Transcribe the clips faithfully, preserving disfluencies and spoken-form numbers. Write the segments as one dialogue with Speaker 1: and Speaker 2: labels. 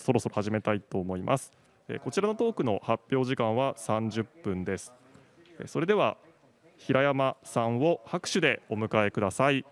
Speaker 1: そろそろ始めたいと思います。えーこちらのトークの発表時間はさんじゅっぷんです。えーそれでは平山さんを拍手でお迎えください。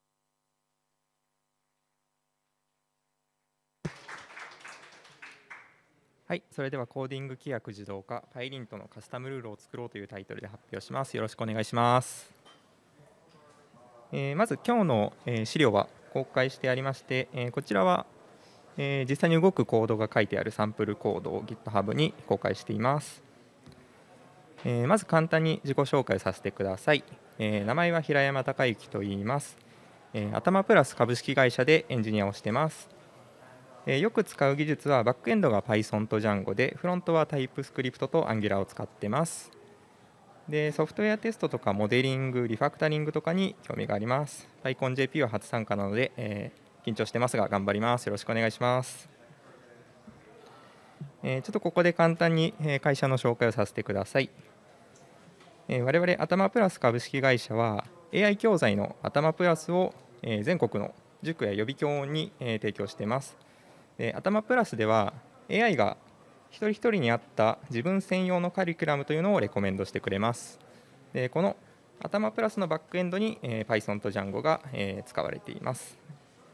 Speaker 2: はい、それではコーディング規約自動化 PyLint のカスタムルールを作ろうというタイトルで発表します。よろしくお願いします。えーまず今日の、えー資料は公開してありまして、えーこちらは、えー実際に動くコードが書いてあるサンプルコードを GitHub に公開しています。えーまず簡単に自己紹介させてください。えー名前は平山孝之と言います。えー頭プラス株式会社でエンジニアをしています。えーよく使う技術はバックエンドが Python と Django で、フロントは TypeScript と Angular を使っています。で、ソフトウェアテストとかモデリング、リファクタリングとかに興味があります。PyConJP は初参加なので、えー緊張してますが頑張ります。よろしくお願いします。えーちょっとここで簡単にえー会社の紹介をさせてください。えー我々頭プラス株式会社は エーアイ 教材の頭プラスをえー全国の塾や予備教にえー提供しています。で頭プラスでは エーアイ が一人一人に合った自分専用のカリキュラムというのをレコメンドしてくれます。でこの頭プラスのバックエンドに、えー Python と Django が、えー使われています。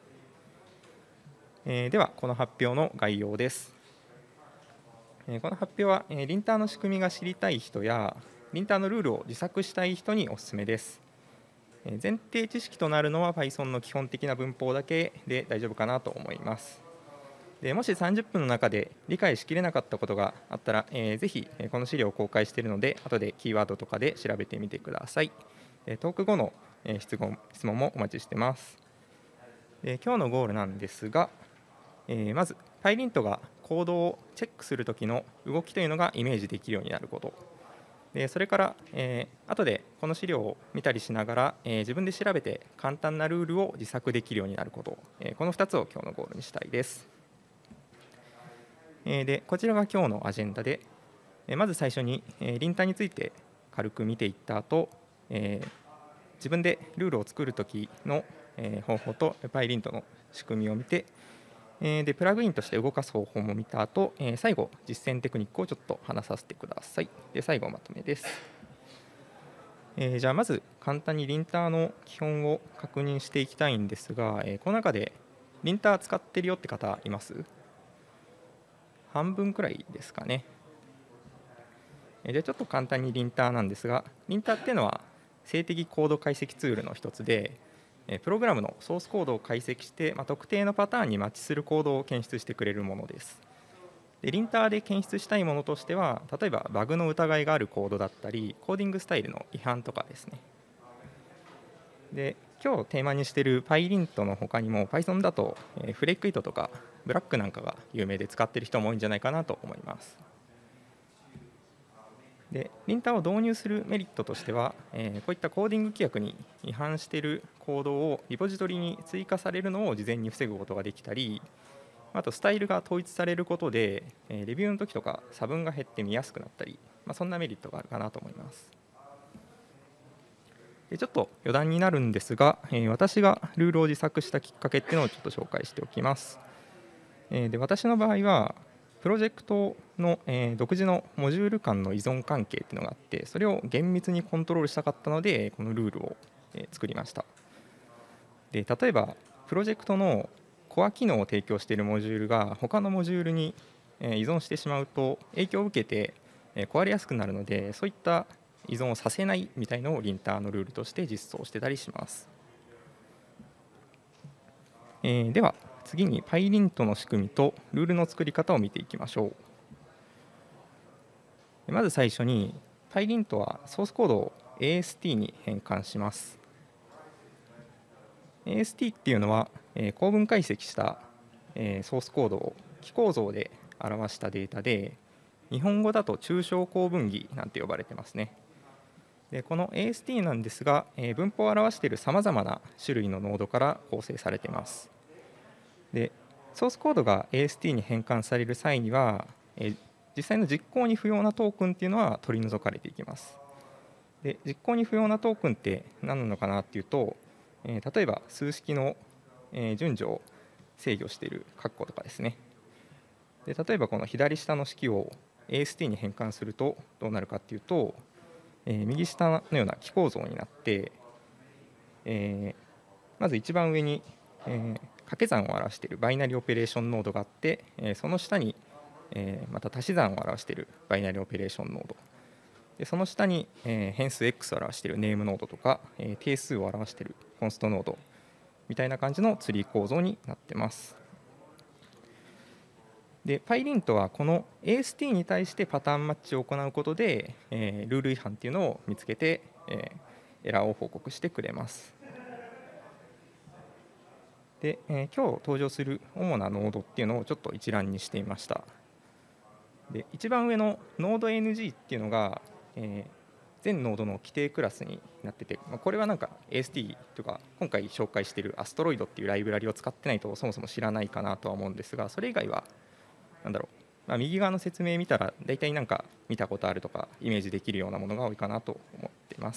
Speaker 2: えーではこの発表の概要です。えーこの発表は、えーリンターの仕組みが知りたい人やリンターのルールを自作したい人におすすめです。えー前提知識となるのは Python の基本的な文法だけで大丈夫かなと思います。でもしさんじゅっぷんの中で理解しきれなかったことがあったら、えーぜひえーこの資料を公開しているので後でキーワードとかで調べてみてください。えートーク後のえー質問質問もお待ちしています。で今日のゴールなんですが、えーまず PyLint がコードをチェックするときの動きというのがイメージできるようになること、でそれから、えー後でこの資料を見たりしながら、えー自分で調べて簡単なルールを自作できるようになること、えーこのふたつを今日のゴールにしたいです。えーでこちらが今日のアジェンダで、えーまず最初に、えーリンターについて軽く見ていった後、えー自分でルールを作るときの、えー方法と PyLint の仕組みを見て、えーでプラグインとして動かす方法も見た後、えー最後実践テクニックをちょっと話させてください。で最後まとめです。えーじゃあまず簡単にリンターの基本を確認していきたいんですが、えーこの中でリンター使ってるよって方います？半分くらいですかね。えーじゃあちょっと簡単にリンターなんですが、リンターっていうのは静的コード解析ツールの一つで、えープログラムのソースコードを解析して、まあ、特定のパターンにマッチするコードを検出してくれるものです。でリンターで検出したいものとしては、例えばバグの疑いがあるコードだったり、コーディングスタイルの違反とかですね。で今日テーマにしている PyLint の他にも Python だと、えーフレックイットとかブラックなんかが有名で使っている人も多いんじゃないかなと思います。でリンターを導入するメリットとしては、えーこういったコーディング規約に違反しているコードをリポジトリに追加されるのを事前に防ぐことができたり、あとスタイルが統一されることで、えーレビューの時とか差分が減って見やすくなったり、まあ、そんなメリットがあるかなと思います。でちょっと余談になるんですが、えー私がルールを自作したきっかけっていうのをちょっと紹介しておきます。えーで私の場合はプロジェクトの、えー独自のモジュール間の依存関係っていうのがあって、それを厳密にコントロールしたかったのでこのルールを、えー作りました。で例えばプロジェクトのコア機能を提供しているモジュールが他のモジュールにえー依存してしまうと影響を受けてえー壊れやすくなるので、そういった依存をさせないみたいのをリンターのルールとして実装してたりします。えーでは次に PyLint の仕組みとルールの作り方を見ていきましょう。まず最初に PyLint はソースコードを エーエスティー に変換します。エーエスティー っていうのは、えー構文解析した、えーソースコードを記構造で表したデータで、日本語だと抽象構文義なんて呼ばれてますね。でこの エーエスティー なんですが、えー文法を表しているさまざまな種類のノードから構成されています。でソースコードが エーエスティー に変換される際には、えー実際の実行に不要なトークンっていうのは取り除かれていきます。で実行に不要なトークンって何なのかなっていうと、えー例えば数式のえー順序を制御している括弧とかですね。 で例えばこの左下の式を エーエスティー に変換するとどうなるかっていうと、えー、右下のような記構造になって、えー、まず一番上に、えー、掛け算を表しているバイナリオペレーションノードがあって、えー、その下に、えー、また足し算を表しているバイナリオペレーションノードで、その下に、えー、変数 X を表しているネームノードとか、えー、定数を表しているコンストノードみたいな感じのツリー構造になってます。で PyLint はこの エーエスティー に対してパターンマッチを行うことで、えー、ルール違反っていうのを見つけて、えー、エラーを報告してくれます。で、えー、今日登場する主なノードっていうのをちょっと一覧にしてみました。で一番上のノード エヌジー っていうのが、えー、全ノードの規定クラスになってて、まあ、これはなんか エーエスティー とか今回紹介しているアストロイドっていうライブラリを使ってないとそもそも知らないかなとは思うんですが、それ以外はなんだろう、まあ、右側の説明見たら大体なんか見たことあるとかイメージできるようなものが多いかなと思っています。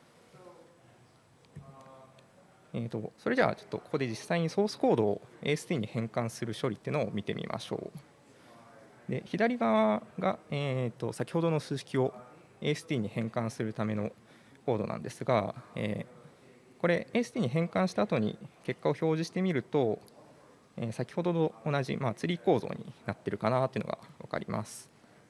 Speaker 2: えー、とそれじゃあちょっとここで実際にソースコードを エーエスティー に変換する処理っていうのを見てみましょう。で左側が、えー、と先ほどの数式を エーエスティー に変換するためのコードなんですが、えー、これ エーエスティー に変換した後に結果を表示してみると、えー、先ほどと同じ、まあ、ツリー構造になってるかなっていうのが分かります。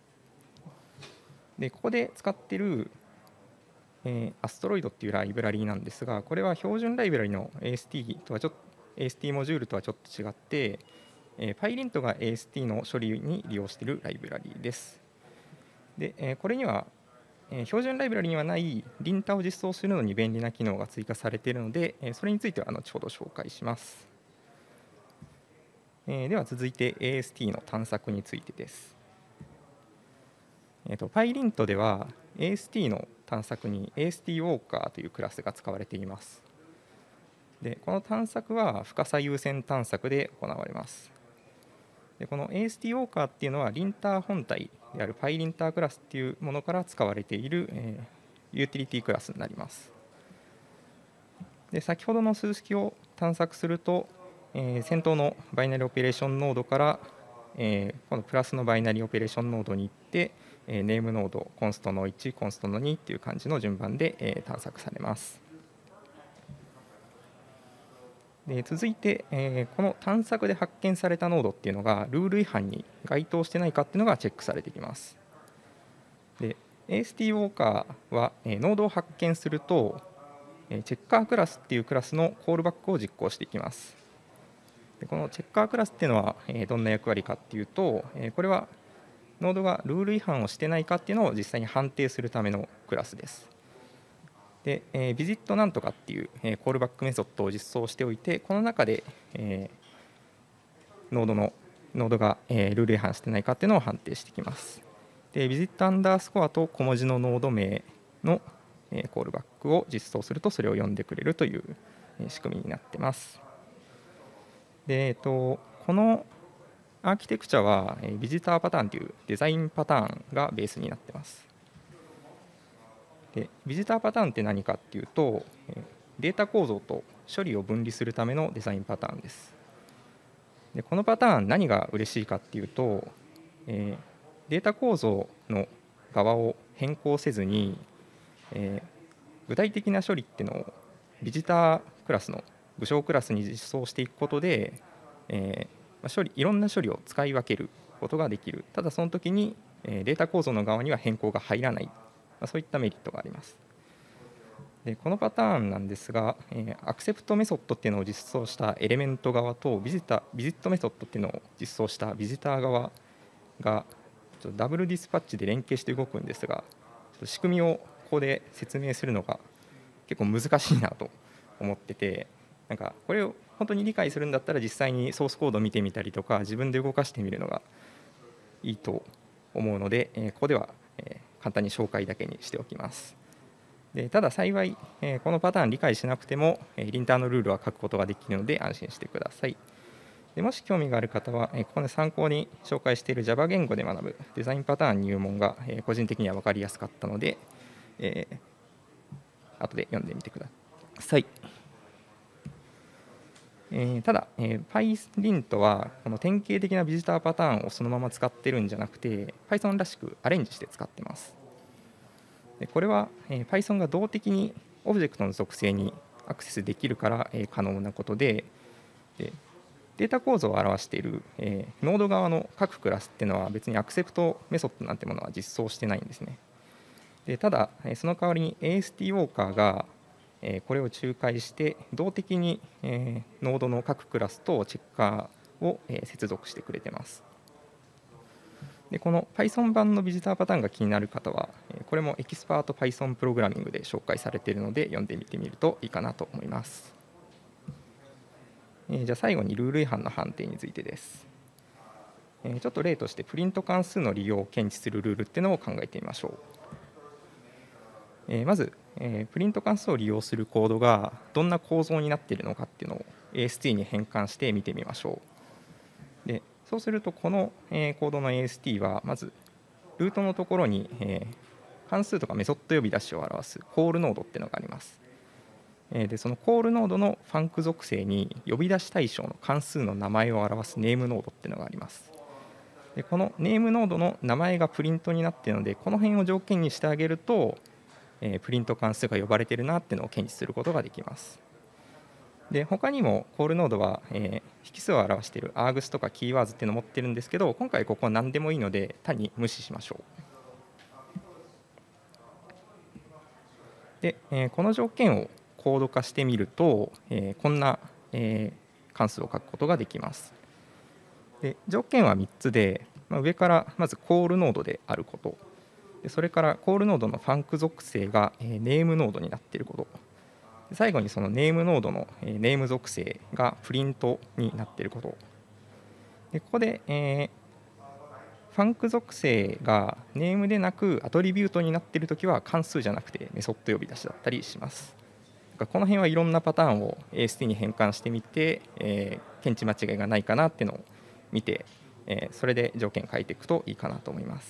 Speaker 2: でここで使っている、えー、アストロイドっていうライブラリなんですが、これは標準ライブラリの エーエスティー とはちょっと エーエスティー モジュールとはちょっと違って、えー、PyLint が エーエスティー の処理に利用しているライブラリです。で、えー、これには、えー、標準ライブラリにはないリンターを実装するのに便利な機能が追加されているので、えー、それについては後ほど紹介します。えー、では続いて エーエスティー の探索についてです。えー、と PyLint では エーエスティー の探索に エーエスティー ウォーカーというクラスが使われています。でこの探索は深さ優先探索で行われます。でこの エーエスティー ウォーカーっていうのはリンター本体である PyLinter クラスっていうものから使われている、えー、ユーティリティクラスになります。で先ほどの数式を探索すると、えー、先頭のバイナリオペレーションノードから、えー、このプラスのバイナリオペレーションノードに行って、えー、ネームノードコンストのいちコンストのにっていう感じの順番で、えー、探索されます。で続いて、えー、この探索で発見されたノードっていうのがルール違反に該当してないかっていうのがチェックされてきます。で エーエスティー ウォーカーは、えー、ノードを発見すると、えー、チェッカークラスっていうクラスのコールバックを実行していきます。でこのチェッカークラスっていうのは、えー、どんな役割かっていうと、えー、これはノードがルール違反をしてないかっていうのを実際に判定するためのクラスです。で、えー、ビジットなんとかっていう、えー、コールバックメソッドを実装しておいて、この中で、えー、ノードのノードが、えー、ルール違反してないかっていうのを判定してきます。で、ビジットアンダースコアと小文字のノード名の、えー、コールバックを実装するとそれを読んでくれるという、えー、仕組みになってます。で、えーと、このアーキテクチャは、えー、ビジターパターンというデザインパターンがベースになってます。でビジターパターンって何かっていうと、データ構造と処理を分離するためのデザインパターンです。でこのパターン何が嬉しいかっていうと、えー、データ構造の側を変更せずに、えー、具体的な処理っていうのをビジタークラスの武将クラスに実装していくことで、えー、処理いろんな処理を使い分けることができる。ただその時に、えー、データ構造の側には変更が入らない、そういったメリットがあります。でこのパターンなんですが、えー、アクセプトメソッドっていうのを実装したエレメント側とビジタビジットメソッドっていうのを実装したビジター側がちょっとダブルディスパッチで連携して動くんですが、ちょっと仕組みをここで説明するのが結構難しいなと思ってて、なんかこれを本当に理解するんだったら実際にソースコードを見てみたりとか自分で動かしてみるのがいいと思うので、えー、ここでは、えー簡単に紹介だけにしておきます。でただ幸い、えー、このパターン理解しなくても、えー、リンターのルールは書くことができるので安心してください。でもし興味がある方は、えー、ここで参考に紹介している Java 言語で学ぶデザインパターン入門が、えー、個人的には分かりやすかったので、えー、後で読んでみてください。 えーただ、えー PyLint はこの典型的なビジターパターンをそのまま使ってるんじゃなくて Python らしくアレンジして使ってます。でこれは、えー Python が動的にオブジェクトの属性にアクセスできるから、えー可能なことで、でデータ構造を表している、えーノード側の各クラスっていうのは別にアクセプトメソッドなんてものは実装してないんですね。でただ、えーその代わりに エーエスティー ウォーカーが、えーこれを仲介して動的に、えーノードの各クラスとチェッカーを、えー接続してくれてます。でこの Python 版のビジターパターンが気になる方は、えーこれもエキスパート Python プログラミングで紹介されているので読んでみてみるといいかなと思います。えーじゃあ最後にルール違反の判定についてです。えーちょっと例としてプリント関数の利用を検知するルールっていうのを考えてみましょう。えーまず、えープリント関数を利用するコードがどんな構造になっているのかっていうのを エーエスティー に変換して見てみましょう。でそうするとこの、えーコードの エーエスティー はまずルートのところに、えー関数とかメソッド呼び出しを表すコールノードっていうのがあります。えーでそのコールノードのファンク属性に呼び出し対象の関数の名前を表すネームノードっていうのがあります。でこのネームノードの名前がプリントになっているのでこの辺を条件にしてあげると、えープリント関数が呼ばれているなっていうのを検知することができます。で他にもコールノードは、えー引数を表している アーグス とかキーワードっていうのを持ってるんですけど今回ここは何でもいいので単に無視しましょう。で、えーこの条件をコード化してみると、えーこんな、えー関数を書くことができます。で条件はみっつで、まあ、上からまずコールノードであること、でそれからコールノードのファンク属性が、えーネームノードになっていること、で最後にそのネームノードの、えーネーム属性がプリントになっていること。でここで、えーファンク属性がネームでなくアトリビュートになっているときは関数じゃなくてメソッド呼び出しだったりします。この辺はいろんなパターンを エーエスティー に変換してみて、えー検知間違いがないかなっていうのを見て、えーそれで条件変えていくといいかなと思います。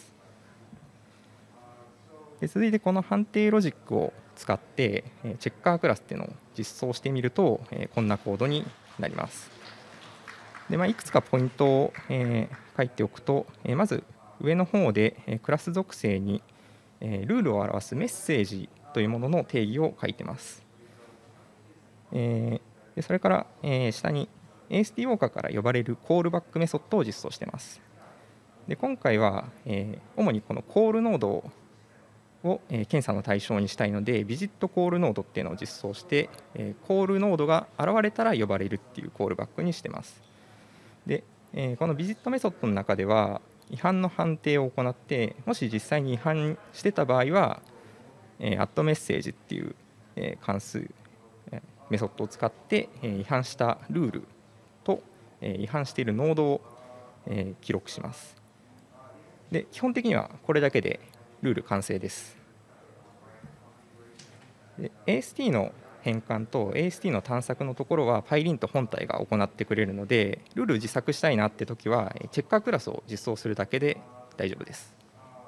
Speaker 2: で続いてこの判定ロジックを使ってえーチェッカークラスっていうのを実装してみると、えーこんなコードになります。で、まあ、いくつかポイントを、えー書いておくと、えーまず上の方で、えークラス属性に、えールールを表すメッセージというものの定義を書いてます。えーでそれから、えー下に エーエスティー ウォーカーから呼ばれるコールバックメソッドを実装しています。で今回は、えー主にこのコールノードををえー検査の対象にしたいのでビジットコールノードっていうのを実装して、えーコールノードが現れたら呼ばれるっていうコールバックにしてます。で、えーこのビジットメソッドの中では違反の判定を行ってもし実際に違反してた場合は、えー、アットメッセージっていう、えー関数、えーメソッドを使って、えー違反したルールと、えー違反しているノードを、えー記録します。で基本的にはこれだけでルール完成です。で エーエスティー の変換と エーエスティー の探索のところは PyLint 本体が行ってくれるのでルール自作したいなって時はチェッカークラスを実装するだけで大丈夫です。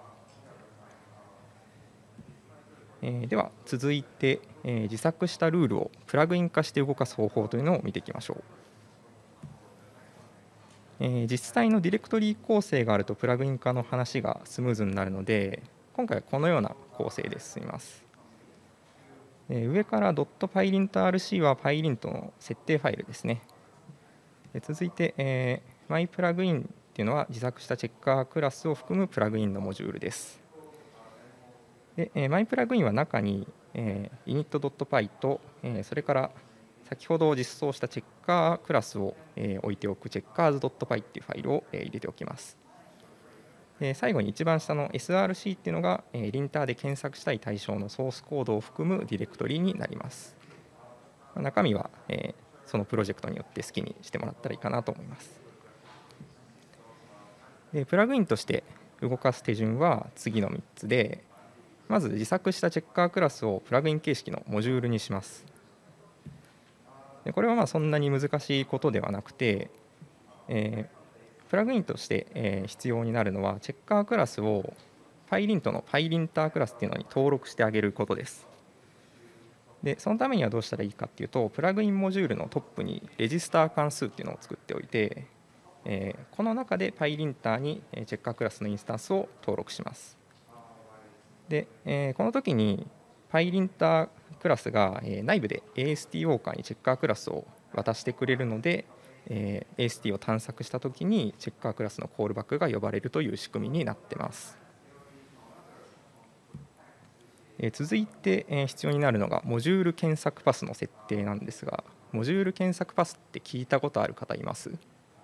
Speaker 2: えーでは続いて、えー自作したルールをプラグイン化して動かす方法というのを見ていきましょう。えー実際のディレクトリー構成があるとプラグイン化の話がスムーズになるので今回はこのような構成で進みます。えー上から .pylint.rc は PyLint の設定ファイルですね。で続いて、えー、MyPlugin っていうのは自作したチェッカークラスを含むプラグインのモジュールです。で、えー、MyPlugin は中に、えー、init.py と、えー、それから先ほど実装したチェッカークラスを、えー置いておく checkers.py っていうファイルを、えー入れておきます。で最後に一番下の エスアールシー っていうのが、えーリンターで検索したい対象のソースコードを含むディレクトリになります。中身は、えーそのプロジェクトによって好きにしてもらったらいいかなと思います。でプラグインとして動かす手順は次のみっつで、まず自作したチェッカークラスをプラグイン形式のモジュールにします。でこれはまあそんなに難しいことではなくて、えープラグインとして、えー必要になるのはチェッカークラスを PyLint の PyLinter クラスっていうのに登録してあげることです。 でそのためにはどうしたらいいかっていうと、プラグインモジュールのトップにレジスター関数っていうのを作っておいて、えーこの中で PyLinter にチェッカークラスのインスタンスを登録します。で、えーこの時に PyLinter クラスがえー内部で エーエスティー ウォーカーにチェッカークラスを渡してくれるので、えーエーエスティー を探索した時にチェッカークラスのコールバックが呼ばれるという仕組みになっています。えー続いてえー必要になるのがモジュール検索パスの設定なんですが、モジュール検索パスって聞いたことある方います？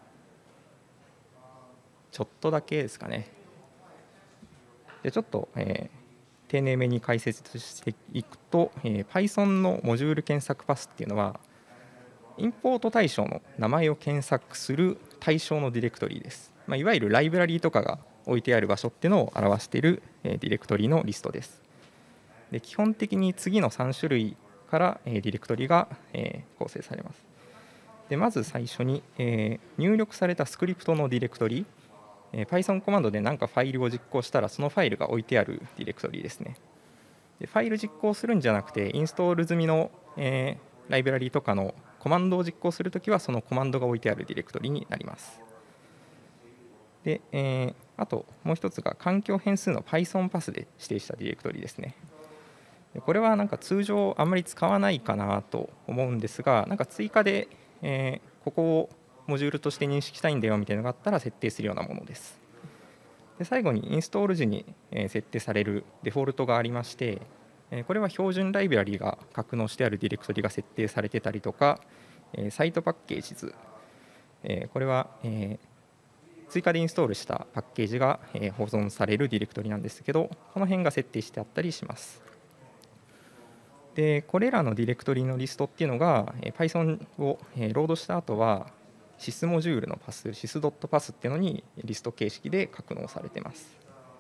Speaker 2: ちょっとだけですかね。でちょっと、えー丁寧めに解説していくと、えー Python のモジュール検索パスっていうのはインポート対象の名前を検索する対象のディレクトリです。まあ、いわゆるライブラリーとかが置いてある場所っていうのを表しているえーディレクトリのリストです。で基本的に次のさん種類からえーディレクトリがえー構成されます。でまず最初にえー入力されたスクリプトのディレクトリ、えー Python コマンドで何かファイルを実行したらそのファイルが置いてあるディレクトリですね。でファイル実行するんじゃなくてインストール済みのえーライブラリとかのコマンドを実行するときはそのコマンドが置いてあるディレクトリになります。で、えーあともう一つが環境変数の Python パスで指定したディレクトリですね。でこれはなんか通常あんまり使わないかなと思うんですが、なんか追加で、えーここをモジュールとして認識したいんだよみたいなのがあったら設定するようなものです。で最後にインストール時にえー設定されるデフォルトがありまして、えーこれは標準ライブラリが格納してあるディレクトリが設定されてたりとか、えーサイトパッケージズ、えーこれはえー追加でインストールしたパッケージがえー保存されるディレクトリなんですけど、この辺が設定してあったりします。でこれらのディレクトリのリストっていうのがえー Python をえーロードした後は sys モジュールのパス sys.pass っていうのにリスト形式で格納されています。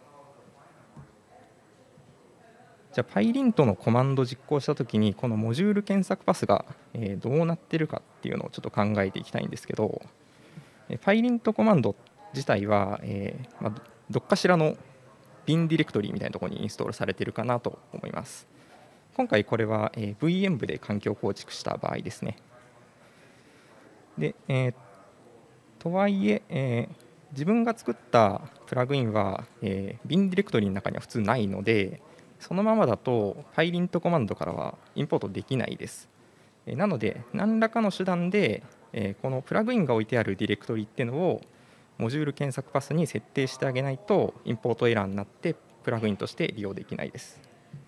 Speaker 2: じゃあ PyLint のコマンド実行したときにこのモジュール検索パスがえーどうなってるかっていうのをちょっと考えていきたいんですけど、えー PyLint コマンド自体はえーまあどっかしらの bin ディレクトリみたいなところにインストールされているかなと思います。今回これはえー ブイエム で環境構築した場合ですね。で、えーとはいええー自分が作ったプラグインはえー bin ディレクトリの中には普通ないので、そのままだと PyLint コマンドからはインポートできないです。えーなので何らかの手段でえーこのプラグインが置いてあるディレクトリっていうのをモジュール検索パスに設定してあげないとインポートエラーになってプラグインとして利用できないです。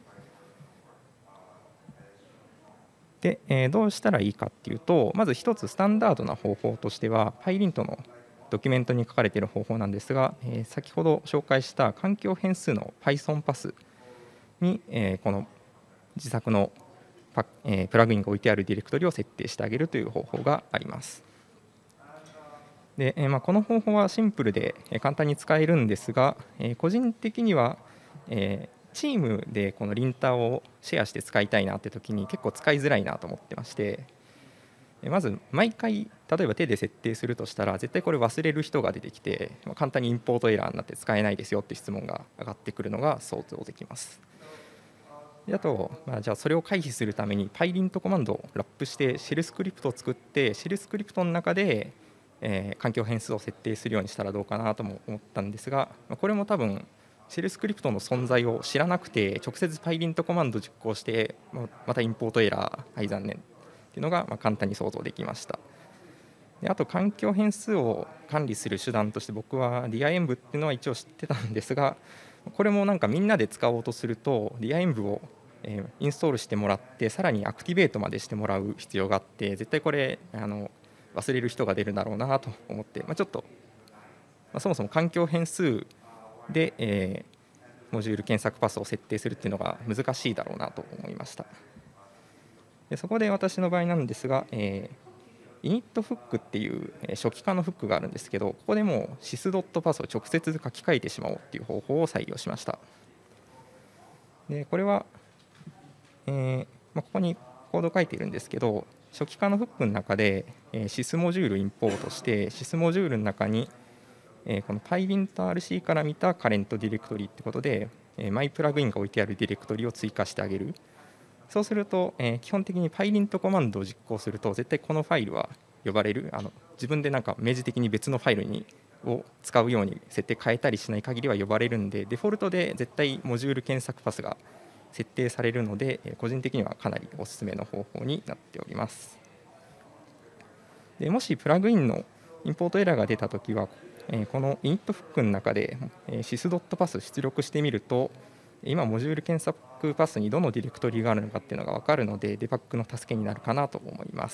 Speaker 2: で、えーどうしたらいいかっていうと、まず一つスタンダードな方法としては PyLint のドキュメントに書かれている方法なんですが、えー先ほど紹介した環境変数の Python パスに、えーこの自作のパ、えープラグインが置いてあるディレクトリを設定してあげるという方法があります。で、えーまあ、この方法はシンプルでえー簡単に使えるんですが、えー個人的には、えーチームでこのリンターをシェアして使いたいなって時に結構使いづらいなと思ってまして、えーまず毎回例えば手で設定するとしたら絶対これ忘れる人が出てきて、まあ簡単にインポートエラーになって使えないですよって質問が上がってくるのが想像できます。であと、まあ、じゃあそれを回避するために PyLint コマンドをラップしてシェルスクリプトを作ってシェルスクリプトの中でえー環境変数を設定するようにしたらどうかなとも思ったんですが、これも多分シェルスクリプトの存在を知らなくて直接 PyLint コマンド実行してまたインポートエラーはい残念っていうのがまあ簡単に想像できました。であと環境変数を管理する手段として僕は ディーアイエンブ っていうのは一応知ってたんですが、これもなんかみんなで使おうとすると ディーアイエンブ をえーインストールしてもらってさらにアクティベートまでしてもらう必要があって、絶対これあの忘れる人が出るだろうなと思って、まあ、ちょっと、まあ、そもそも環境変数で、えーモジュール検索パスを設定するっていうのが難しいだろうなと思いました。でそこで私の場合なんですが、えー、イニットフックっていう初期化のフックがあるんですけど、ここでもう sys.pass を直接書き換えてしまおうっていう方法を採用しました。でこれは、えーまあ、ここにコード書いているんですけど、初期化のフックの中で、えー、sys モジュールインポートして sys モジュールの中に、えー、この PyLint-rc から見たカレントディレクトリってことで、えー、マイプラグインが置いてあるディレクトリを追加してあげる。 そうすると、えー基本的に PyLint コマンドを実行すると絶対このファイルは呼ばれる。あの自分でなんか明示的に別のファイルにを使うように設定変えたりしない限りは呼ばれるんで、デフォルトで絶対モジュール検索パスが設定されるので、えー個人的にはかなりおすすめの方法になっております。でもしプラグインのインポートエラーが出たときは、えーこのイニットフックの中で、えー、sys.pass 出力してみると、今、モジュール検索パスにどのディレクトリがあるのかっていうのが分かるので、デバッグの助けになるかなと思います。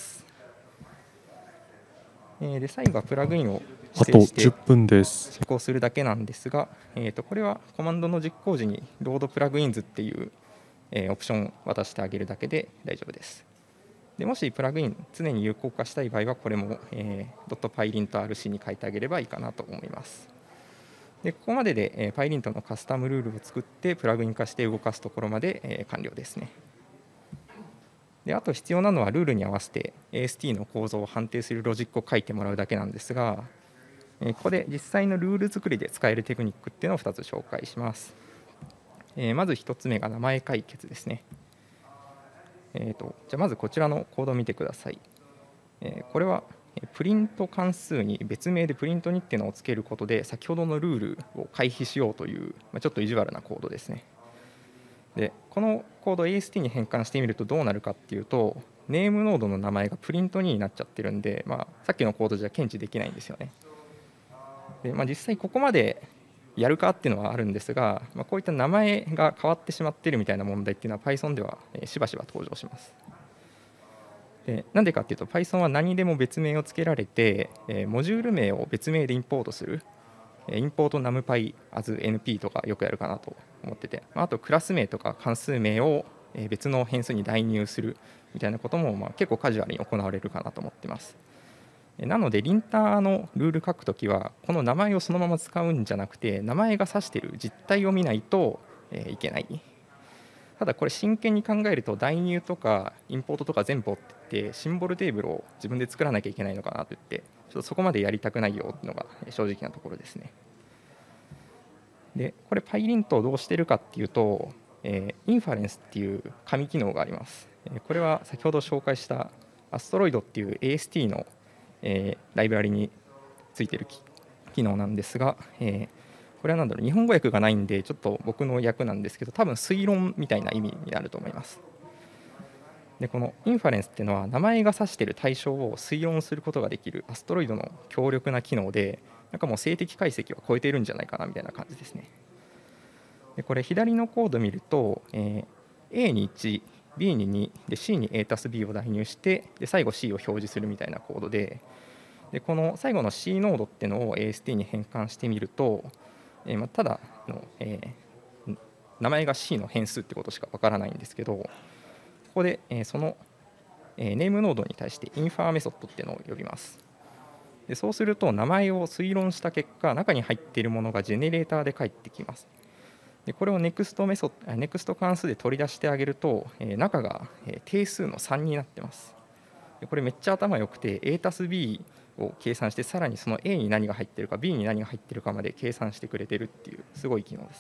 Speaker 2: えーで最後はプラグインを
Speaker 1: あと
Speaker 2: 指定して
Speaker 1: じゅっぷんです。
Speaker 2: 実行するだけなんですが、えーとこれはコマンドの実行時にロードプラグインズっていう、えーオプションを渡してあげるだけで大丈夫です。でもしプラグイン常に有効化したい場合はこれも、えー、.pylint.rc に書いてあげればいいかなと思います。でここまでで、えー、PyLint のカスタムルールを作ってプラグイン化して動かすところまで、えー完了ですね。であと必要なのはルールに合わせて エーエスティー の構造を判定するロジックを書いてもらうだけなんですが、えーここで実際のルール作りで使えるテクニックっていうのをふたつ紹介します。えーまずひとつめが名前解決ですね。えーとじゃあまずこちらのコードを見てください。えーこれはえープリント関数に別名でプリントにっていうのをつけることで先ほどのルールを回避しようという、まあ、ちょっと意地悪なコードですね。でこのコードを エーエスティー に変換してみるとどうなるかっていうと、ネームノードの名前がプリントにになっちゃってるんで、まあ、さっきのコードじゃ検知できないんですよね。で、まあ、実際ここまでやるかっていうのはあるんですが、まあ、こういった名前が変わってしまっているみたいな問題っていうのは Python ではえーしばしば登場します。でなんでかっていうと Python は何にでも別名をつけられて、えーモジュール名を別名でインポートする、えーインポート numpy as np とかよくやるかなと思ってて、まああとクラス名とか関数名をえー別の変数に代入するみたいなこともまあ結構カジュアルに行われるかなと思ってます。えーなのでリンターのルール書くときはこの名前をそのまま使うんじゃなくて、名前が指している実態を見ないとえーいけない。ただこれ真剣に考えると代入とかインポートとか全部追ってってシンボルテーブルを自分で作らなきゃいけないのかなといって、ちょっとそこまでやりたくないよっていうのが正直なところですね。でこれ PyLint をどうしてるかっていうと、えー、インファレンスっていう紙機能があります。えーこれは先ほど紹介したアストロイドっていう エーエスティー の、えーライブラリについてる機機能なんですが、えーこれは何だろう、日本語訳がないんでちょっと僕の訳なんですけど、多分推論みたいな意味になると思います。でこのインファレンスっていうのは名前が指している対象を推論することができるアストロイドの強力な機能で、なんかもう静的解析を超えているんじゃないかなみたいな感じですね。でこれ左のコード見ると、えー A にいち、B ににで C に A たす B を代入してで最後 C を表示するみたいなコードで、でこの最後の C ノードっていうのを エーエスティー に変換してみると、えーまあ、ただの、えー名前が C の変数ってことしかわからないんですけど、ここで、えーその、えーネームノードに対してインファーメソッドっていうのを呼びます。でそうすると名前を推論した結果、中に入っているものがジェネレーターで返ってきます。でこれを NEXT メソッド、NEXT 関数で取り出してあげると、えー中が、えー定数のさんになってます。でこれめっちゃ頭良くて A たす B を計算して、さらにその A に何が入ってるか B に何が入ってるかまで計算してくれてるっていうすごい機能です。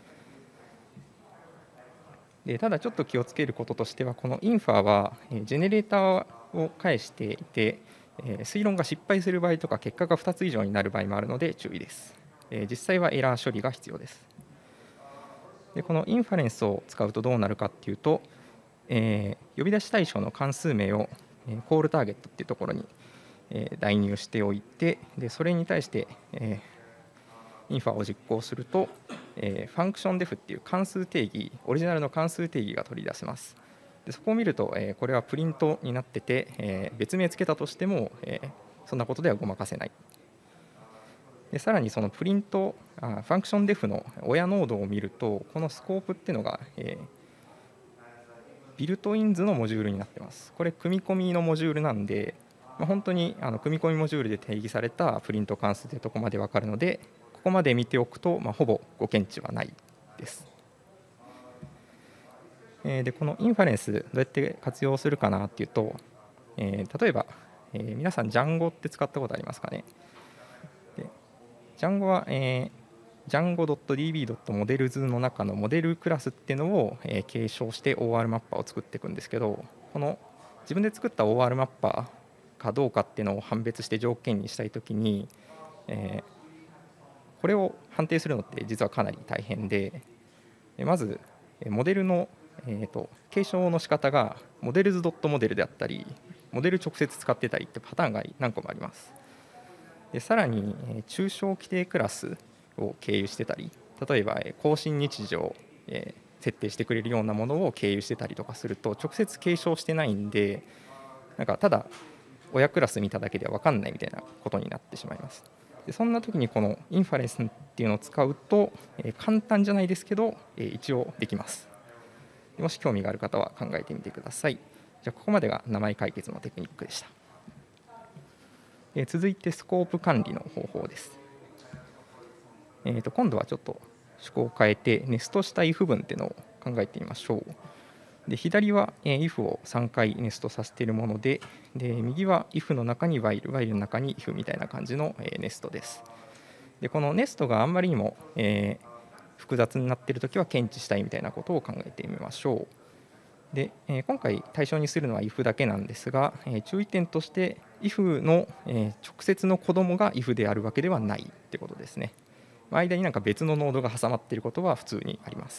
Speaker 2: でただちょっと気をつけることとしては、このインファはえージェネレーターを返していて、えー推論が失敗する場合とか結果がふたつ以上になる場合もあるので注意です。えー実際はエラー処理が必要です。でこのインファレンスを使うとどうなるかっていうと、えー呼び出し対象の関数名をえーコールターゲットっていうところにえー代入しておいて、でそれに対して、えーインファを実行すると、えーファンクションデフっていう関数定義、オリジナルの関数定義が取り出せます。でそこを見ると、えーこれはプリントになってて、えー別名つけたとしても、えーそんなことではごまかせない。でさらにそのプリントあファンクションデフの親ノードを見ると、このスコープっていうのが、えービルトイン図のモジュールになってます。これ組み込みのモジュールなんで、まあ、本当にあの組み込みモジュールで定義されたプリント関数というところまで分かるので、ここまで見ておくと、まあ、ほぼご検知はないです。えーでこのインファレンスどうやって活用するかなっていうと、えー例えば、えー皆さん Django って使ったことありますかね。で Django は、えージャンゴドットディービードットモデルズ の中のモデルクラスっていうのを、えー、継承して オーアール マッパーを作っていくんですけど、この自分で作った オーアール マッパーかどうかっていうのを判別して条件にしたいときに、えー、これを判定するのって実はかなり大変で、まずモデルの、えー、と継承の仕方がモデルズドットモデルであったり、モデル直接使ってたりってパターンが何個もあります。でさらに、えー、抽象規定クラスを経由してたり、例えば、えー、更新日時を、えー、設定してくれるようなものを経由してたりとかすると直接継承してないんで、なんかただ親クラス見ただけでは分かんないみたいなことになってしまいます。でそんな時にこのインファレンスっていうのを使うと、えー、簡単じゃないですけど、えー、一応できます。もし興味がある方は考えてみてください。じゃあここまでが名前解決のテクニックでした。えー、続いてスコープ管理の方法です。えー、と今度はちょっと趣向を変えてネストした if 文っていうのを考えてみましょう。で左は if をさんかいネストさせているもので、で右は if の中に while、while の中に if みたいな感じのネストです。でこのネストがあんまりにも、えー、複雑になっているときは検知したいみたいなことを考えてみましょう。で、えー、今回対象にするのは if だけなんですが、えー、注意点として if の、えー、直接の子供が if であるわけではないってことですね。間になんか別のノードが挟まっていることは普通にあります。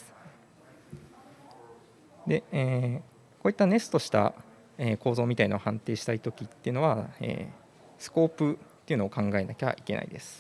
Speaker 2: で、えー、こういったネストした、えー、構造みたいなのを判定したいときっていうのは、えー、スコープっていうのを考えなきゃいけないです。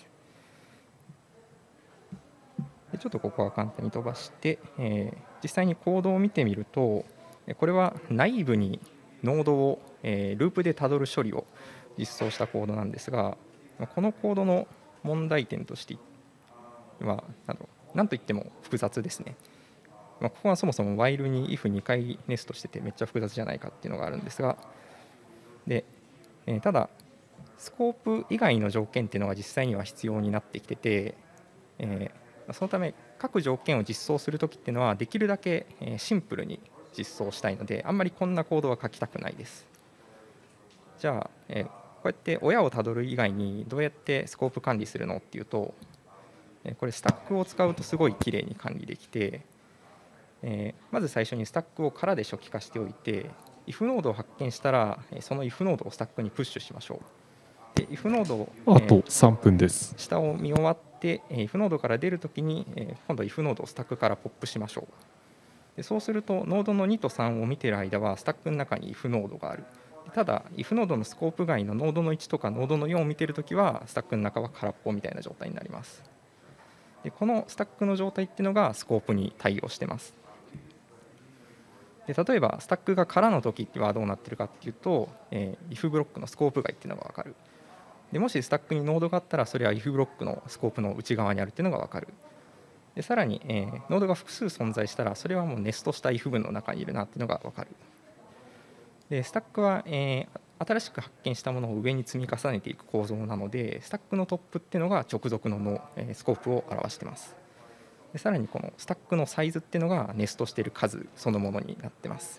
Speaker 2: でちょっとここは簡単に飛ばして、えー、実際にコードを見てみると、これは内部にノードを、えー、ループでたどる処理を実装したコードなんですが、このコードの問題点としては何といっても複雑ですね。ここはそもそも while に ifにかいネストしててめっちゃ複雑じゃないかっていうのがあるんですが、で、えー、ただスコープ以外の条件っていうのが実際には必要になってきてて、えー、そのため各条件を実装するときっていうのはできるだけシンプルに実装したいので、あんまりこんなコードは書きたくないです。じゃあ、えー、こうやって親をたどる以外にどうやってスコープ管理するのっていうと、これスタックを使うとすごいきれいに管理できて、えー、まず最初にスタックを空で初期化しておいて、 if ノードを発見したらその if ノードをスタックにプッシュしましょう。で if ノードを、
Speaker 1: えー、あとさんぷんです。
Speaker 2: 下を見終わって、えー、if ノードから出るときに、えー、今度 if ノードをスタックからポップしましょう。でそうするとノードのにとさんを見ている間はスタックの中に if ノードがある。ただ if ノードのスコープ外のノードのいちとかノードのよんを見ているときはスタックの中は空っぽみたいな状態になります。でこのスタックの状態っていうのがスコープに対応してます。で例えばスタックが空の時はどうなってるかっていうと、えー、if ブロックのスコープ外っていうのが分かる。でもしスタックにノードがあったらそれは if ブロックのスコープの内側にあるっていうのが分かる。でさらに、えー、ノードが複数存在したらそれはもうネストした if 文の中にいるなっていうのが分かる。でスタックは、えー、新しく発見したものを上に積み重ねていく構造なので、スタックのトップっていうのが直属のの、えー、スコープを表しています。でさらにこのスタックのサイズっていうのがネストしている数そのものになっています。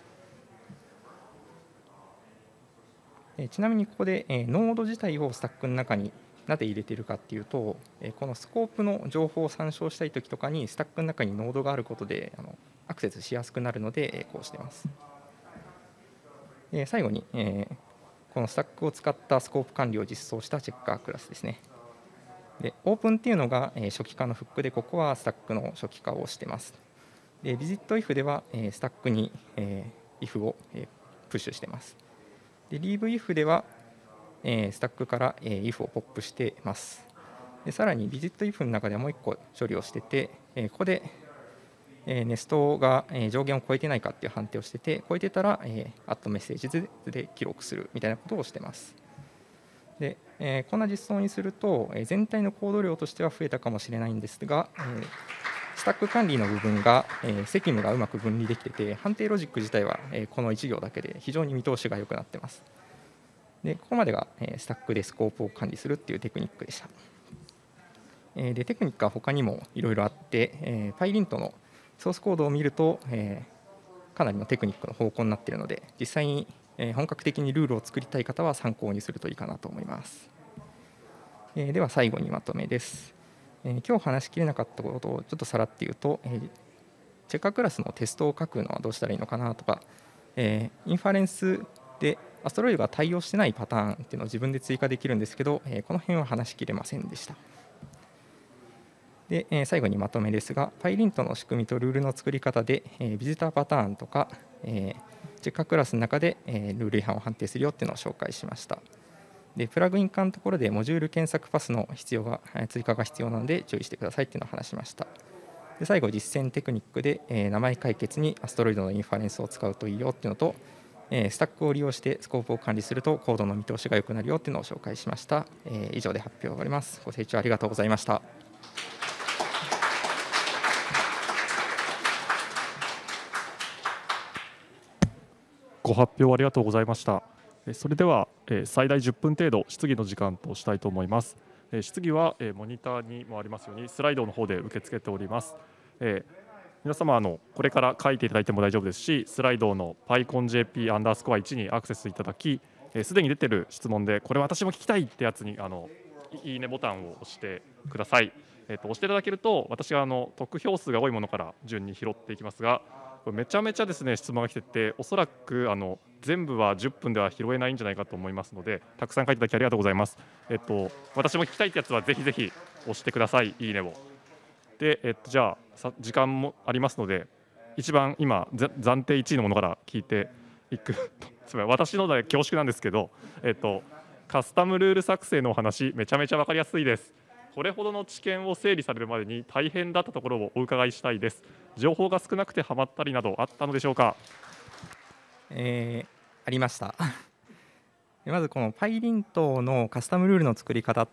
Speaker 2: えー、ちなみにここで、えー、ノード自体をスタックの中になぜ入れているかっていうと、えー、このスコープの情報を参照したいときとかにスタックの中にノードがあることであのアクセスしやすくなるので、えー、こうしています。で最後に、えー、このスタックを使ったスコープ管理を実装したチェッカークラスですね。でオープンっていうのが初期化のフックで、ここはスタックの初期化をしています。でビジット if ではスタックに if をプッシュしています。で leave if ではスタックから if をポップしています。でさらにビジット if の中ではもういっこ処理をしてて、ここでネストが上限を超えてないかっていう判定をしてて、超えてたら add メッセージで記録するみたいなことをしています。でえー、こんな実装にすると、えー、全体のコード量としては増えたかもしれないんですが、えー、スタック管理の部分が、えー、責務がうまく分離できてて、判定ロジック自体は、えー、このいち行だけで非常に見通しが良くなっています。でここまでが、えー、スタックでスコープを管理するっていうテクニックでした。えー、でテクニックは他にもいろいろあって、えー、PyLint のソースコードを見ると、えー、かなりのテクニックの方向になっているので、実際に本格的にルールを作りたい方は参考にするといいかなと思います。では最後にまとめです。 えー今日話しきれなかったことをちょっとさらって言うと、えーチェッカークラスのテストを書くのはどうしたらいいのかなとか、えーインファレンスでアストロイドが対応してないパターンっていうのを自分で追加できるんですけど、えーこの辺は話しきれませんでした。で、えー最後にまとめですが、PyLint の仕組みとルールの作り方で、えービジターパターンとか、えーチェッカークラスの中で、えールール違反を判定するよっていうのを紹介しました。で、プラグイン化のところでモジュール検索パスの必要がえー追加が必要なので注意してくださいっていうのを話しました。で、最後、実践テクニックで、えー名前解決にアストロイドのインファレンスを使うといいよっていうのと、えースタックを利用してスコープを管理するとコードの見通しが良くなるよっていうのを紹介しました。えー以上で発表を終わります。ご清聴ありがとうございました。
Speaker 1: ご発表ありがとうございました。えーそれでは、えー最大じゅっぷん程度質疑の時間としたいと思います。えー質疑は、えーモニターにもありますようにスライドの方で受け付けております。えー皆様あのこれから書いていただいても大丈夫ですし、スライドの PyConJP アンダースコアいちにアクセスいただき、えーすでに出ている質問でこれ私も聞きたいってやつにあのいいねボタンを押してください。えーと押していただけると私があの得票数が多いものから順に拾っていきますが、これめちゃめちゃですね質問が来てて、おそらくあの全部はじゅっぷんでは拾えないんじゃないかと思いますので、たくさん書いていただきありがとうございます。えっと私も聞きたいってやつはぜひぜひ押してください、いいねを。で、えっとじゃあさ時間もありますので、一番今ざ暫定いちいのものから聞いていくすみません、私ので恐縮なんですけど、えっとカスタムルール作成のお話めちゃめちゃ分かりやすいです。これほどの知見を整理されるまでに大変だったところをお伺いしたいです。情報が少なくてハマったりなどあったのでしょうか。
Speaker 2: えーありましたでまずこの PyLint のカスタムルールの作り方って、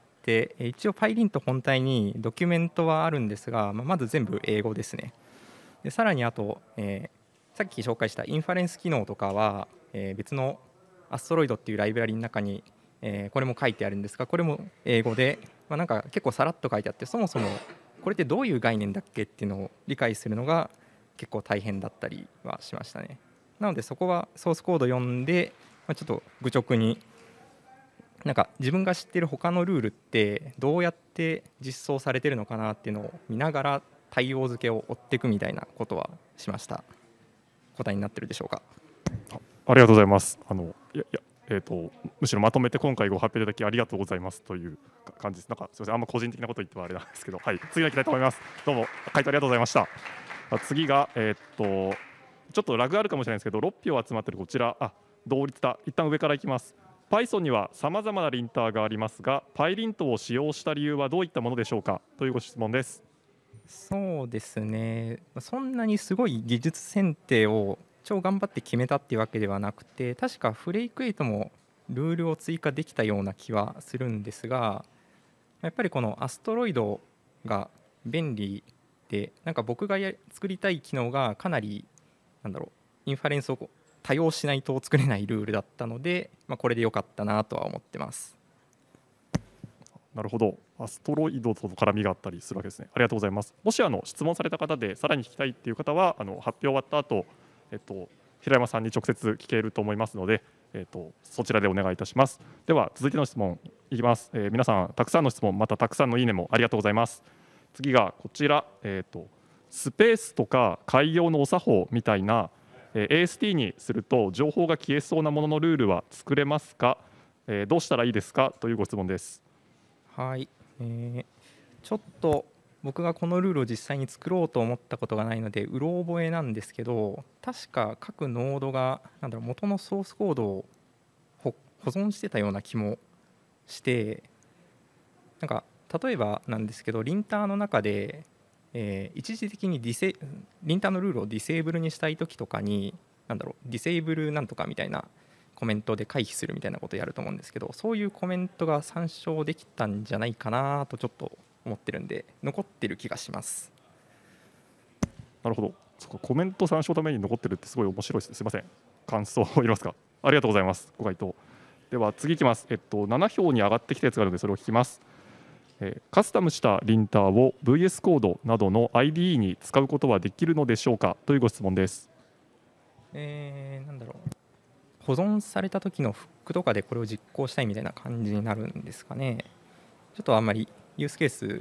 Speaker 2: えー一応 PyLint 本体にドキュメントはあるんですが、まあまず全部英語ですね。でさらにあと、えーさっき紹介したインファレンス機能とかは、えー別のアストロイドっていうライブラリの中に、えーこれも書いてあるんですが、これも英語で、まあ、なんか結構さらっと書いてあって、そもそもこれってどういう概念だっけっていうのを理解するのが結構大変だったりはしましたね。なのでそこはソースコード読んで、まあ、ちょっと愚直になんか自分が知ってる他のルールってどうやって実装されてるのかなっていうのを見ながら対応付けを追っていくみたいなことはしました。答えになってるでしょうか。
Speaker 1: あありがとうございます。あのいやいやえー、とむしろまとめて今回ご発表いただきありがとうございますという感じです。なんかすみません、あんま個人的なこと言ってはあれなんですけど、はい、次のいきたいと思います。どうも回答ありがとうございました。あ次が、えー、とちょっとラグあるかもしれないですけど、ろっぴょう集まってるこちら、あ同率だ、一旦上からいきます。Python にはさまざまなリンターがありますが、PyLint を使用した理由はどういったものでしょうかというご質問です。
Speaker 2: そうですね、そんなにすごい技術選定を超頑張って決めたっていうわけではなくて、確かフレイクエイトもルールを追加できたような気はするんですが、やっぱりこのアストロイドが便利で、なんか僕がや作りたい機能がかなりなんだろうインファレンスを多用しないと作れないルールだったので、まあ、これで良かったなとは思ってます。
Speaker 1: なるほど、アストロイドと絡みがあったりするわけですね。ありがとうございます。もしあの質問された方でさらに聞きたいっていう方は、あの発表終わった後、えっと平山さんに直接聞けると思いますので、えっとそちらでお願いいたします。では続いての質問いきます。えー皆さんたくさんの質問、またたくさんのいいねもありがとうございます。次がこちら、えっとスペースとか開業のお作法みたいな、えー エーエスティー にすると情報が消えそうなもののルールは作れますか、えーどうしたらいいですかというご質問です。
Speaker 2: はい、えーちょっと僕がこのルールを実際に作ろうと思ったことがないのでうろ覚えなんですけど、確か各ノードがなんだろう元のソースコードを保保存してたような気もして、なんか例えばなんですけどリンターの中で、えー一時的にディセリンターのルールをディセーブルにしたい時とかになんだろうディセーブルなんとかみたいなコメントで回避するみたいなことをやると思うんですけど、そういうコメントが参照できたんじゃないかなとちょっと思ってるんで残ってる気がします。
Speaker 1: なるほど。そこコメント参照のために残ってるってすごい面白いですね。すみません。感想を言いますか。ありがとうございます。ご回答。では次いきます。えっとなな票に上がってきたやつがあるのでそれを聞きます。えーカスタムしたリンターを ブイエス コードなどの アイディーイー に使うことはできるのでしょうかというご質問です。
Speaker 2: えー、なんだろう保存された時のフックとかでこれを実行したいみたいな感じになるんですかね。ちょっとあんまりユースケース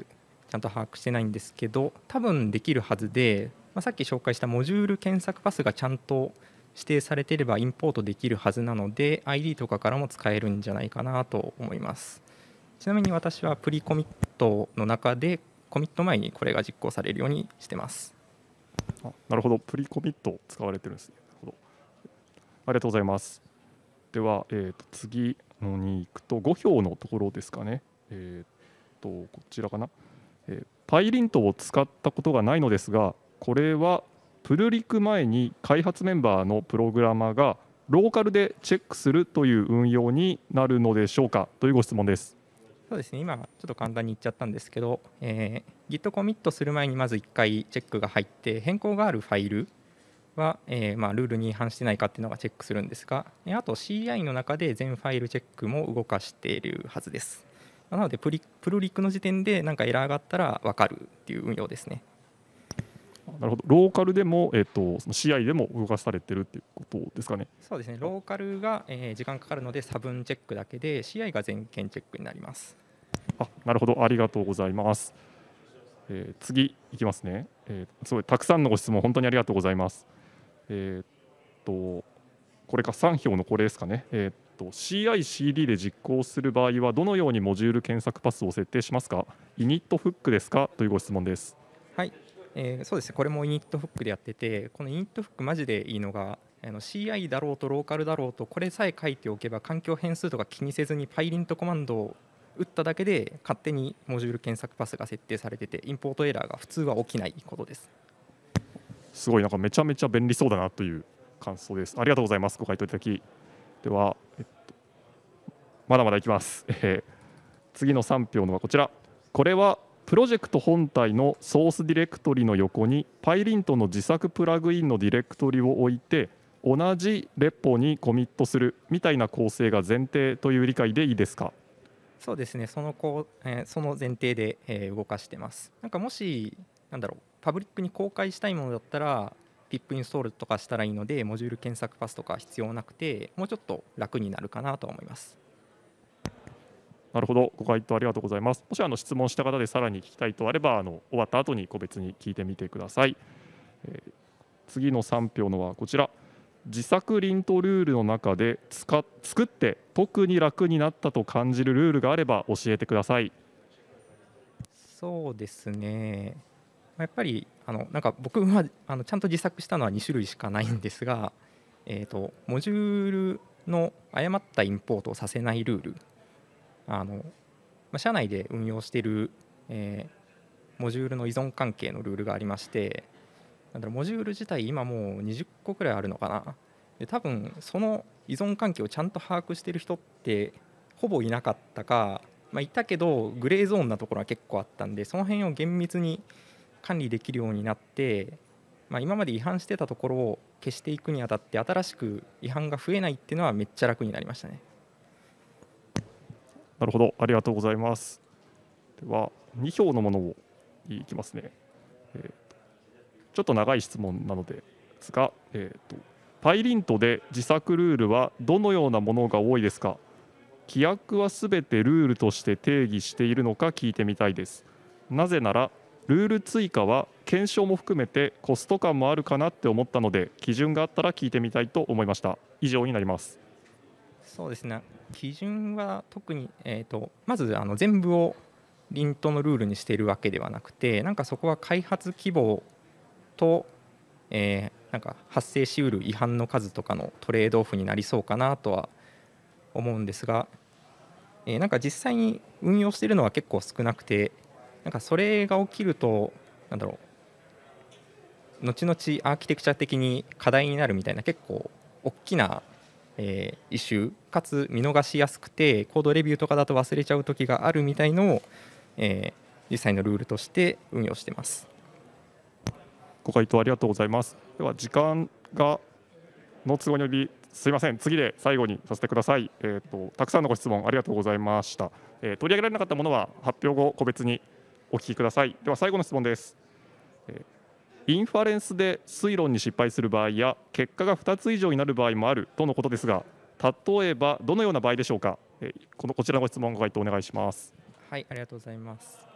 Speaker 2: ちゃんと把握してないんですけど、多分できるはずで、まあ、さっき紹介したモジュール検索パスがちゃんと指定されていればインポートできるはずなので アイディー とかからも使えるんじゃないかなと思います。ちなみに私はプリコミットの中でコミット前にこれが実行されるようにしてます。
Speaker 1: あ、なるほど、プリコミット使われてるんですね。なるほど、ありがとうございます。では、えー、と次のに行くとご票のところですかね。えー、とこちらかな、えー、パイリントを使ったことがないのですが、これはプルリク前に開発メンバーのプログラマーがローカルでチェックするという運用になるのでしょうかというご質問です。
Speaker 2: そうですね、今ちょっと簡単に言っちゃったんですけど、えー、Git コミットする前にまずいっかいチェックが入って変更があるファイルは、えーまあ、ルールに違反してないかっていうのがチェックするんですが、あと シーアイ の中で全ファイルチェックも動かしているはずです。なのでプリプルリクの時点で何かエラーがあったら分かるっていう運用ですね。
Speaker 1: なるほど、ローカルでも、えー、とその シーアイ でも動かされてるっていうことですかね。
Speaker 2: そうですね、ローカルが、えー、時間かかるので差分チェックだけで シーアイ が全件チェックになります。
Speaker 1: あ、なるほど、ありがとうございます。えー、次いきますね。えー、すごいたくさんのご質問本当にありがとうございます。えー、っとこれかさん票のこれですかね。えー、っと シーアイシーディー で実行する場合はどのようにモジュール検索パスを設定しますか。イニットフックですかというご質問です。
Speaker 2: はい、えー、そうですね、これもイニットフックでやってて、このイニットフックマジでいいのが、あの シーアイ だろうとローカルだろうとこれさえ書いておけば環境変数とか気にせずにパイリントコマンドを打っただけで勝手にモジュール検索パスが設定されてて、インポートエラーが普通は起きないことです。
Speaker 1: すごいなんかめちゃめちゃ便利そうだなという感想です。ありがとうございます。ご回答いただき。では、えっと、まだまだいきます。えー、次のさん票のはこちら。これはプロジェクト本体のソースディレクトリの横にパイリントの自作プラグインのディレクトリを置いて同じレポにコミットするみたいな構成が前提という理解でいいですか。
Speaker 2: そうですね、そのこう、えー、その前提で、えー、動かしてます。なんかもしなんだろうパブリックに公開したいものだったらピップインストールとかしたらいいので、モジュール検索パスとか必要なくてもうちょっと楽になるかなと思います。
Speaker 1: なるほど、ご回答ありがとうございます。もしあの質問した方でさらに聞きたいとあればあの終わった後に個別に聞いてみてください。えー、次のさん票のはこちら。自作リントルールの中で使っ作って特に楽になったと感じるルールがあれば教えてください。
Speaker 2: そうですね、やっぱりあのなんか僕はあのちゃんと自作したのはに種類しかないんですが、えーと、モジュールの誤ったインポートをさせないルール、あの、まあ、社内で運用している、えー、モジュールの依存関係のルールがありまして、なんだろうモジュール自体今もうにじゅっこくらいあるのかな。で多分その依存関係をちゃんと把握している人ってほぼいなかったか、まあ、いたけどグレーゾーンなところは結構あったんで、その辺を厳密に管理できるようになって、まあ、今まで違反してたところを消していくにあたって新しく違反が増えないっていうのはめっちゃ楽になりましたね。
Speaker 1: なるほど、ありがとうございます。ではに票のものをいきますね。えー、ちょっと長い質問なのですが、えー、とパイリントで自作ルールはどのようなものが多いですか。規約はすべてルールとして定義しているのか聞いてみたいです。なぜならルール追加は検証も含めてコスト感もあるかなって思ったので、基準があったら聞いてみたいと思いました。以上になります。
Speaker 2: そうですね、基準は特に、えー、とまずあの全部をリントのルールにしているわけではなくて、なんかそこは開発規模と、えー、なんか発生しうる違反の数とかのトレードオフになりそうかなとは思うんですが、えー、なんか実際に運用しているのは結構少なくて、なんかそれが起きるとなんだろう後々アーキテクチャ的に課題になるみたいな結構大きな、えー、イシューかつ見逃しやすくてコードレビューとかだと忘れちゃう時があるみたいのを、えー、実際のルールとして運用しています。
Speaker 1: ご回答ありがとうございます。では時間がの都合によりすいません、次で最後にさせてください。えーと、たくさんのご質問ありがとうございました。えー、取り上げられなかったものは発表後個別にお聞きください。では最後の質問です。えー、インファレンスで推論に失敗する場合や結果がふたつ以上になる場合もあるとのことですが、例えばどのような場合でしょうか。えー、このこちらのご質問ご回答お願いします。
Speaker 2: はい、ありがとうございます。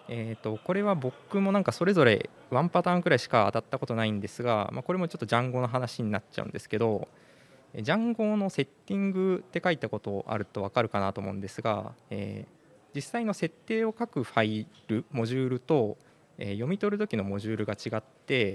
Speaker 2: えー、とこれは僕もなんかそれぞれワンパターンくらいしか当たったことないんですが、まあ、これもちょっとジャンゴの話になっちゃうんですけど、ジャンゴのセッティングって書いたことあると分かるかなと思うんですが、えー実際の設定を書くファイルモジュールと、えー読み取る時のモジュールが違って、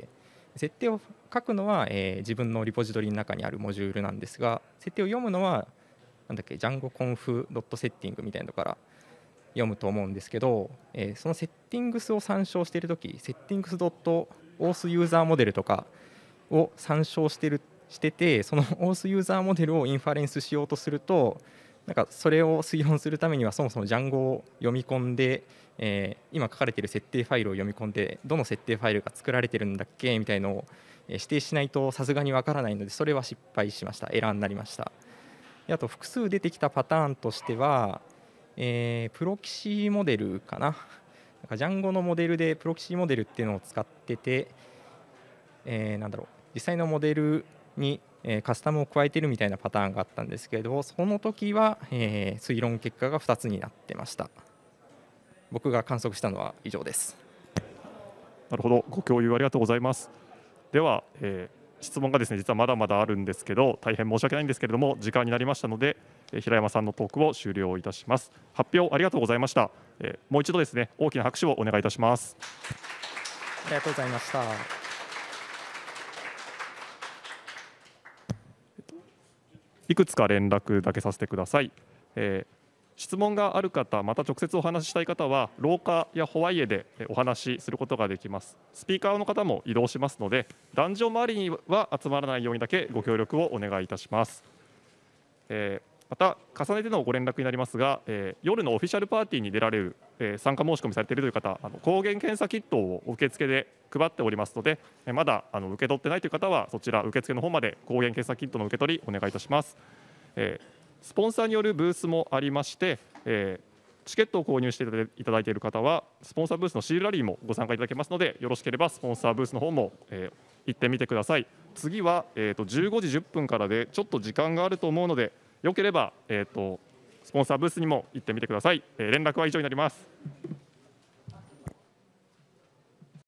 Speaker 2: 設定を書くのは、えー自分のリポジトリの中にあるモジュールなんですが、設定を読むのはなんだっけ Django conf.setting みたいなのから読むと思うんですけど、えーそのセッティングスを参照しているとき、セッティングス .auth ユーザーモデルとかを参照してるしてて、その auth ユーザーモデルをインファレンスしようとすると、なんかそれを推論するためにはそもそも Django を読み込んで、えー今書かれている設定ファイルを読み込んで、どの設定ファイルが作られてるんだっけみたいのをえー指定しないとさすがにわからないので、それは失敗しました。エラーになりました。であと複数出てきたパターンとしては、えープロキシモデルかな。なんか Django のモデルでプロキシモデルっていうのを使ってて、えーなんだろう実際のモデルにえーカスタムを加えてるみたいなパターンがあったんですけれど、その時はえー推論結果がふたつになってました。僕が観測したのは以上です。
Speaker 1: なるほど、ご共有ありがとうございます。では、えー質問がですね実はまだまだあるんですけど、大変申し訳ないんですけれども時間になりましたので、えー平山さんのトークを終了いたします。発表ありがとうございました。えーもう一度ですね大きな拍手をお願いいたします。
Speaker 2: ありがとうございました。
Speaker 1: いくつか連絡だけさせてください。えー質問がある方、また直接お話ししたい方は廊下やホワイエでえーお話しすることができます。スピーカーの方も移動しますので、壇上周りには集まらないようにだけご協力をお願いいたします。えーまた重ねてのご連絡になりますが、えー夜のオフィシャルパーティーに出られる、えー参加申し込みされているという方、あの抗原検査キットを受付で配っておりますので、えーまだあの受け取ってないという方はそちら受付の方まで抗原検査キットの受け取りお願いいたします。えースポンサーによるブースもありまして、えーチケットを購入していただいている方はスポンサーブースのシールラリーもご参加いただけますので、よろしければスポンサーブースの方も、えー行ってみてください。次は、えーとじゅうごじじゅっぷんからでちょっと時間があると思うので、よければ、えーとスポンサーブースにも行ってみてください。えー連絡は以上になります。